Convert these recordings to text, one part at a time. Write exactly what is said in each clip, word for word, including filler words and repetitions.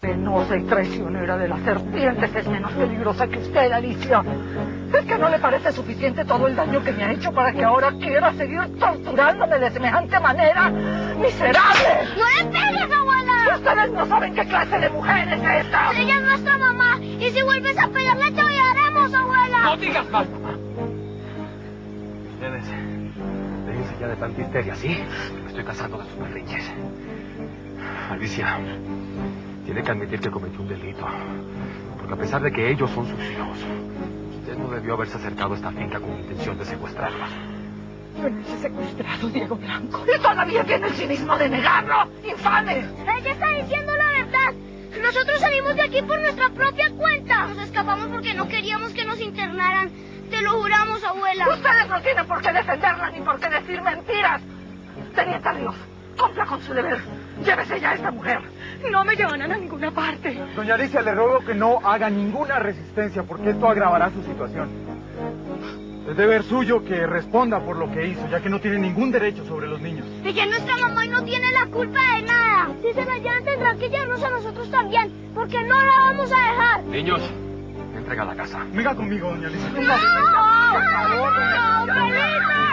Penosa y traicionera de las serpientes es menos peligrosa que usted, Alicia. ¿Es que no le parece suficiente todo el daño que me ha hecho para que ahora quiera seguir torturándome de semejante manera? ¡Miserable! ¡No le pegues, abuela! Ustedes no saben qué clase de mujer es esta. Ella es nuestra mamá, y si vuelves a pegarle te odiaremos, abuela. No digas más, mamá. Ustedes, déjense ya de tanta histeria, ¿sí? Me estoy cansando de sus berrinches. Alicia, tiene que admitir que cometió un delito. Porque a pesar de que ellos son sus hijos, usted no debió haberse acercado a esta finca con intención de secuestrarlos. Yo no he secuestrado, Diego Blanco. Y todavía tiene el cinismo de negarlo. ¡Infame! Ella está diciendo la verdad. Nosotros salimos de aquí por nuestra propia cuenta. Nos escapamos porque no queríamos que nos internaran. Te lo juramos, abuela. Ustedes no tienen por qué defenderla ni por qué decir mentiras. Teniente Ríos, cumpla con su deber. Llévese ya a esta mujer. No me llevarán a ninguna parte. Doña Alicia, le ruego que no haga ninguna resistencia porque esto agravará su situación. Es deber suyo que responda por lo que hizo, ya que no tiene ningún derecho sobre los niños. Ella es nuestra mamá y no tiene la culpa de nada. Si se la llevan tendrán que llevarnos a nosotros también, porque no la vamos a dejar. Niños, me entrega a la casa. Venga conmigo, doña Alicia. ¡No! ¡Por favor, no! ¡Felipe!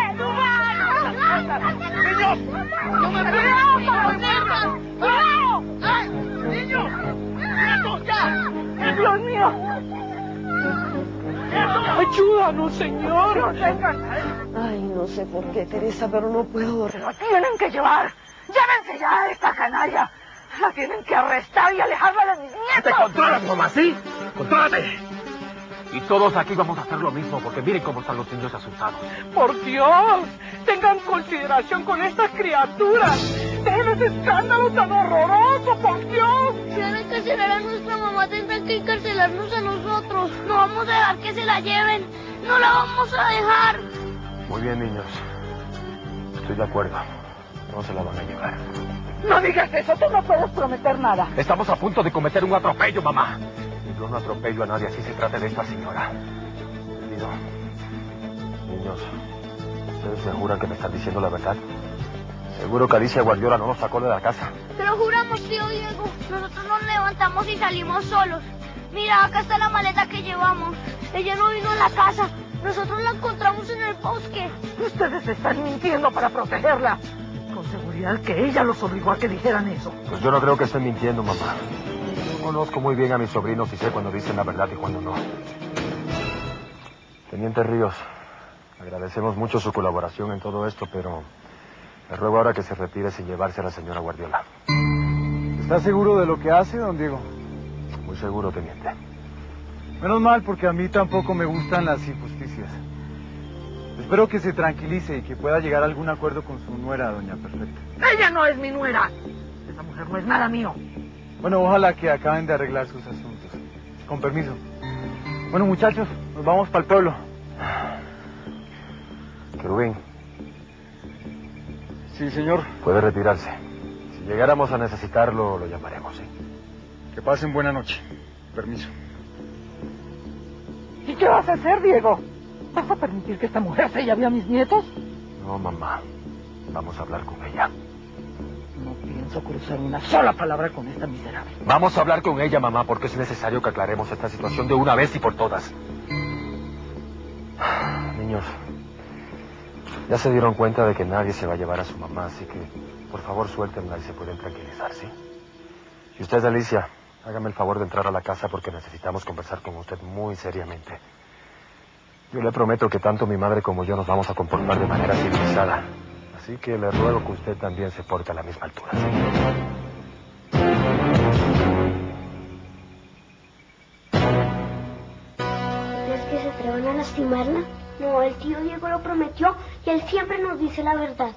¡Niños! ¡No me peguen! ¡No! ¡Niños! ¡Quietos ya! ¡Dios mío! ¡Ayúdanos, señor! ¡No tengan... Ay, no sé por qué, Teresa, pero no puedo dormir. ¡La tienen que llevar! ¡Llévense ya a esta canalla! ¡La tienen que arrestar y alejarla de mis nietos! ¡Te controlas, mamá, sí! ¡Contrólate! Y todos aquí vamos a hacer lo mismo, porque miren cómo están los niños asustados. ¡Por Dios! ¡Tengan consideración con estas criaturas! ¡Dejen ese escándalo tan horroroso, por Dios! Si van a encarcelar a nuestra mamá, tendrán que encarcelarnos a nosotros. No vamos a dejar que se la lleven. No la vamos a dejar. Muy bien, niños. Estoy de acuerdo. No se la van a llevar. ¡No digas eso! ¡Tú no puedes prometer nada! Estamos a punto de cometer un atropello, mamá. Y yo no atropello a nadie, así se trata de esta señora. ¿Entendido? Niños, ¿ustedes se juran que me están diciendo la verdad? Seguro que Alicia Guardiola no nos sacó de la casa. Te lo juramos, tío Diego. Nosotros nos levantamos y salimos solos. Mira, acá está la maleta que llevamos. Ella no vino a la casa. Nosotros la encontramos en el bosque. Ustedes están mintiendo para protegerla. Con seguridad que ella los obligó a que dijeran eso. Pues yo no creo que estén mintiendo, mamá. Yo conozco muy bien a mis sobrinos y sé cuando dicen la verdad y cuando no. Teniente Ríos, agradecemos mucho su colaboración en todo esto, pero le ruego ahora que se retire sin llevarse a la señora Guardiola. ¿Está seguro de lo que hace, don Diego? Muy seguro, teniente. Menos mal, porque a mí tampoco me gustan las injusticias. Espero que se tranquilice y que pueda llegar a algún acuerdo con su nuera, doña Perfecta. ¡Ella no es mi nuera! Esa mujer no es nada mío. Bueno, ojalá que acaben de arreglar sus asuntos. Con permiso. Bueno, muchachos, nos vamos para el pueblo. Querubín. Sí, señor. Puede retirarse. Si llegáramos a necesitarlo, lo llamaremos, ¿sí? Que pasen buena noche. Permiso. ¿Y qué vas a hacer, Diego? ¿Vas a permitir que esta mujer se lleve a mis nietos? No, mamá. Vamos a hablar con ella. No pienso cruzar una sola palabra con esta miserable. Vamos a hablar con ella, mamá, porque es necesario que aclaremos esta situación de una vez y por todas. Niños, ya se dieron cuenta de que nadie se va a llevar a su mamá, así que por favor suéltenla y se pueden tranquilizar, ¿sí? Y usted, Alicia, hágame el favor de entrar a la casa porque necesitamos conversar con usted muy seriamente. Yo le prometo que tanto mi madre como yo nos vamos a comportar de manera civilizada. Así que le ruego que usted también se porte a la misma altura, ¿sí? ¿Crees que se atrevan a lastimarla? No, el tío Diego lo prometió y él siempre nos dice la verdad.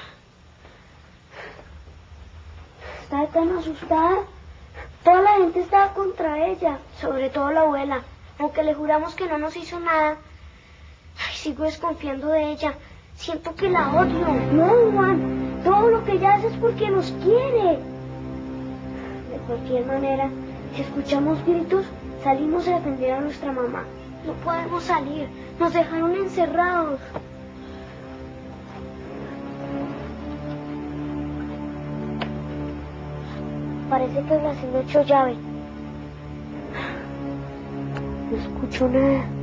Está tan asustada. Toda la gente estaba contra ella, sobre todo la abuela. Aunque le juramos que no nos hizo nada. Ay, sigo desconfiando de ella. Siento que la odio. No, Juan. Todo lo que ella hace es porque nos quiere. De cualquier manera, si escuchamos gritos, salimos a defender a nuestra mamá. No podemos salir. Nos dejaron encerrados. parece que la han hecho llave. No escucho nada.